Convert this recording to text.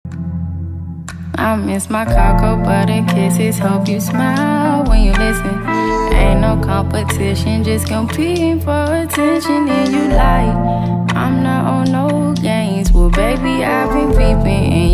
I miss my cocoa butter kisses. Hope you smile when you listen. Ain't no competition, just competing for attention. And you like